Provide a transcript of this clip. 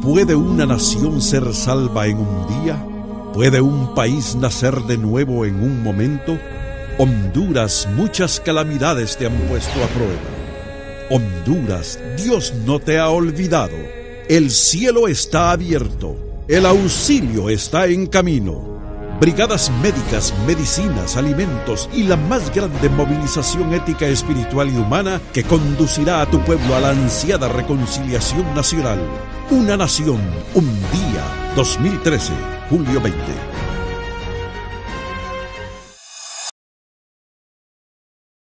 ¿Puede una nación ser salva en un día? ¿Puede un país nacer de nuevo en un momento? Honduras, muchas calamidades te han puesto a prueba. Honduras, Dios no te ha olvidado. El cielo está abierto. El auxilio está en camino. Brigadas médicas, medicinas, alimentos y la más grande movilización ética, espiritual y humana que conducirá a tu pueblo a la ansiada reconciliación nacional. Una nación, un día, 2013, julio 20.